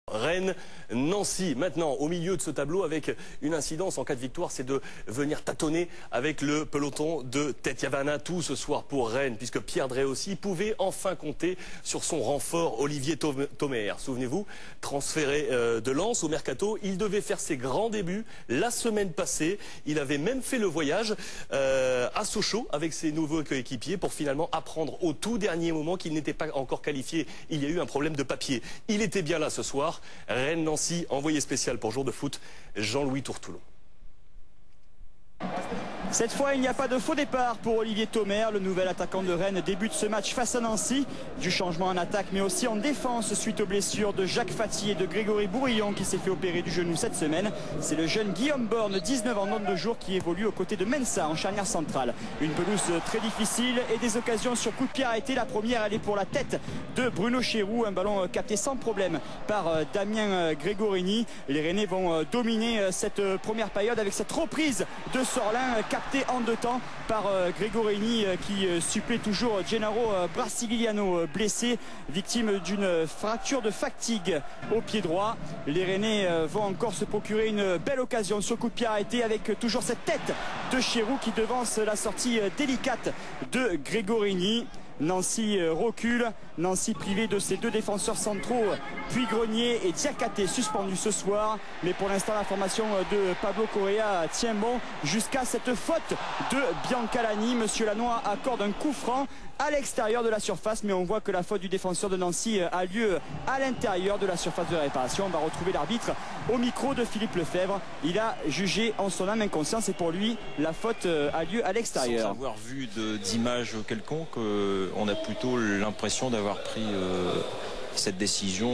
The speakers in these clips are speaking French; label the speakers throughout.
Speaker 1: Rennes, Nancy. Maintenant, au milieu de ce tableau, avec une incidence en cas de victoire, c'est de venir tâtonner avec le peloton de tête. Il y avait un atout ce soir pour Rennes, puisque Pierre Dréossi pouvait enfin compter sur son renfort Olivier Thomer. Souvenez-vous, transféré de Lens au Mercato, il devait faire ses grands débuts la semaine passée. Il avait même fait le voyage à Sochaux avec ses nouveaux coéquipiers pour finalement apprendre au tout dernier moment qu'il n'était pas encore qualifié. Il y a eu un problème de papier. Il était bien là ce soir. Rennes-Nancy, envoyé spécial pour Jour de foot, Jean-Louis Tourtoulon.
Speaker 2: Cette fois, il n'y a pas de faux départ pour Olivier Thomer. Le nouvel attaquant de Rennes débute ce match face à Nancy. Du changement en attaque, mais aussi en défense suite aux blessures de Jacques Fati et de Grégory Bourillon qui s'est fait opérer du genou cette semaine. C'est le jeune Guillaume Borne, 19 ans de jour, qui évolue aux côtés de Mensa en charnière centrale. Une pelouse très difficile et des occasions sur coup de pied arrêté. La première, elle est pour la tête de Bruno Chéroux. Un ballon capté sans problème par Damien Grégorini. Les Rennais vont dominer cette première période avec cette reprise de Sorlin capté en deux temps par Grégorini qui supplée toujours Gennaro Brasiliano, blessé, victime d'une fracture de fatigue au pied droit. Les Rennais vont encore se procurer une belle occasion sur coup de pied arrêté avec toujours cette tête de Chéroux qui devance la sortie délicate de Grégorini. Nancy recule, Nancy privé de ses deux défenseurs centraux, puis Grenier et Diakhaté suspendus ce soir. Mais pour l'instant, la formation de Pablo Correa tient bon jusqu'à cette faute de Biancalani. Monsieur Lannoy accorde un coup franc à l'extérieur de la surface, mais on voit que la faute du défenseur de Nancy a lieu à l'intérieur de la surface de réparation. On va retrouver l'arbitre au micro de Philippe Lefebvre. Il a jugé en son âme et conscience et pour lui, la faute a lieu à l'extérieur.
Speaker 3: Sans avoir vu d'image quelconque, on a plutôt l'impression d'avoir pris cette décision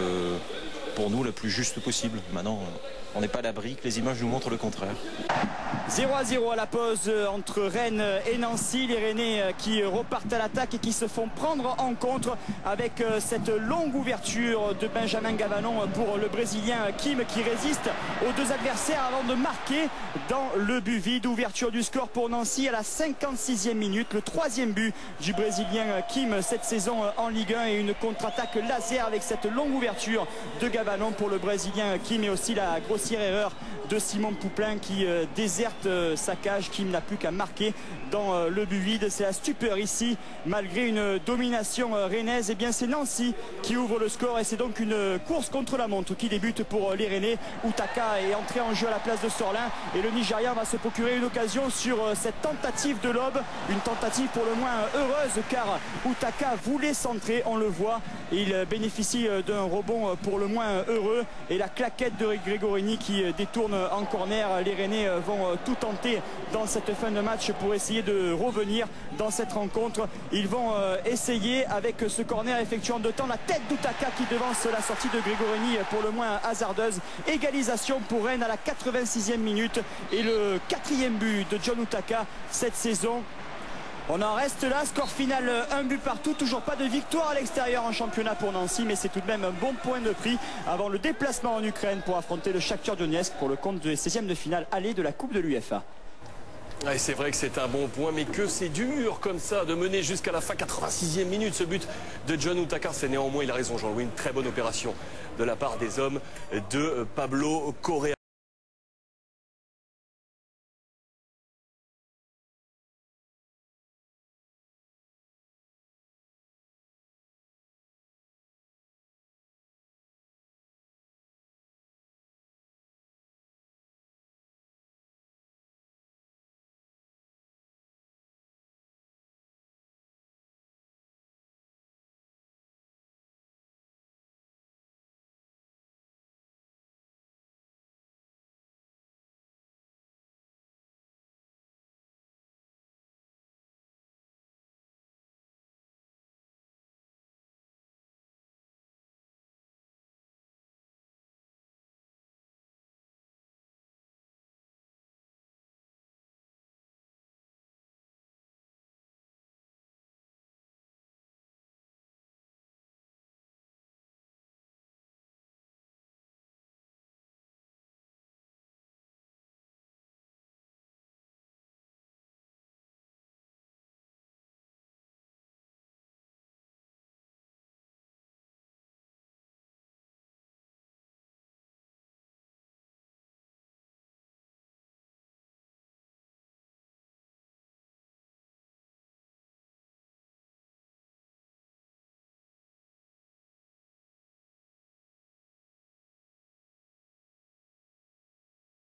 Speaker 3: pour nous la plus juste possible. Maintenant, on n'est pas à l'abri que les images nous montrent le contraire.
Speaker 2: 0-0 à la pause entre Rennes et Nancy. Les Rennais qui repartent à l'attaque et qui se font prendre en contre avec cette longue ouverture de Benjamin Gavanon pour le Brésilien Kim qui résiste aux deux adversaires avant de marquer dans le but vide. Ouverture du score pour Nancy à la 56e minute. Le troisième but du Brésilien Kim cette saison en Ligue 1 et une contre-attaque laser avec cette longue ouverture de Gavanon pour le Brésilien Kim et aussi la grossière erreur de Simon Pouplin qui déserte sa cage. Kim n'a plus qu'à marquer dans le but vide. C'est la stupeur ici malgré une domination rennaise. Et bien c'est Nancy qui ouvre le score et c'est donc une course contre la montre qui débute pour les Rennais. Utaka est entré en jeu à la place de Sorlin et le Nigérian va se procurer une occasion sur cette tentative de lob. Une tentative pour le moins heureuse car Utaka voulait centrer, on le voit. Il bénéficie d'un rebond pour le moins heureux et la claquette de Grégorini qui détourne en corner. Les Rennais vont tout tenter dans cette fin de match pour essayer de revenir dans cette rencontre. Ils vont essayer avec ce corner effectuant de temps la tête d'Utaka qui devance la sortie de Grégorini pour le moins hasardeuse. Égalisation pour Rennes à la 86e minute et le quatrième but de John Utaka cette saison. On en reste là, score final un but partout, toujours pas de victoire à l'extérieur en championnat pour Nancy, mais c'est tout de même un bon point de prix avant le déplacement en Ukraine pour affronter le Shakhtar Donetsk pour le compte des 16e de finale aller de la Coupe de l'UEFA.
Speaker 1: Ouais, c'est vrai que c'est un bon point, mais que c'est dur comme ça de mener jusqu'à la fin, 86e minute, ce but de John Utaka. C'est néanmoins, il a raison Jean-Louis, une très bonne opération de la part des hommes de Pablo Correa.